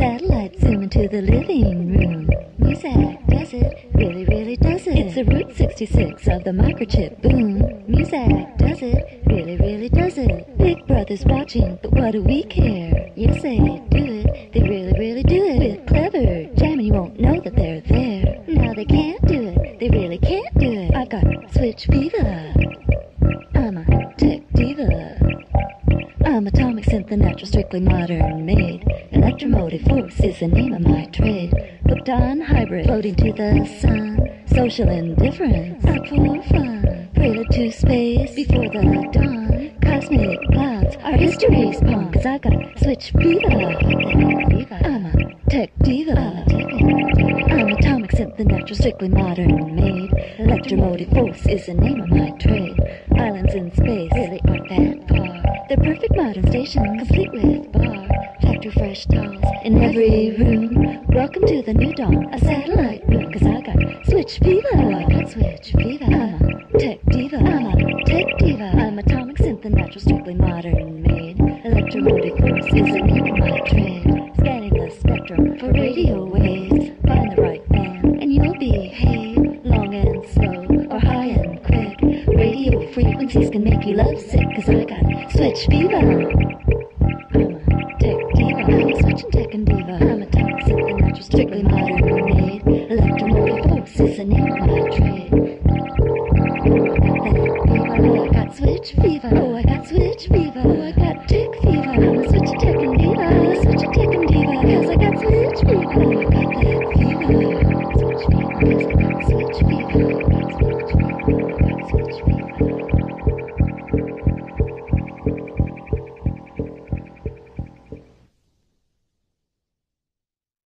satellite zoom into the living room. Music does it, really, really does it. It's the Route 66 of the microchip boom. Music does it, really, really does it. Big Brother's watching, but what do we care? Yes, they do it, they really, really do it. With clever jamming, you won't know that they're there. Now they can't do it, they really can't do it. I've got switch fever. I'm a tech diva. I'm atomic synth, the natural, strictly modern made. Electromotive force is the name of my trade. Hooked on hybrid, floating to the sun. Social indifference, out for fun. Prelude to space, before the dawn. Cosmic clouds, our history's pawn. 'Cause I got switch fever. I'm a tech diva. I'm atomic synth, the natural, strictly modern made. Electromotive force is the name of my trade. Islands in space really aren't that far. They're perfect modern station, complete with bar. Factory fresh dolls in every room. Welcome to the new dawn, a satellite room. 'Cause I got switch fever. Oh, I got switch fever. I'm a tech diva. I'm a tech diva. I'm atomic synth, the natural, strictly modern made. Electromotive force is the name of my trade. Scanning the spectrum for radio waves. Find the right band and you'll behave. Long and slow or high and quick. Radio frequencies can make you lovesick. 'Cause I got switch fever. I'm a tech diva. I'm a switch and tech and diva. I'm a toxic and natural, strictly modern made. Electromotive force is the name of my trade. Oh, I got switch fever. Oh, I got switch fever. Oh, I got tech fever. I'm a switch and tech and diva. I'm a switch and tech and diva. 'Cause I got switch fever. Oh, I got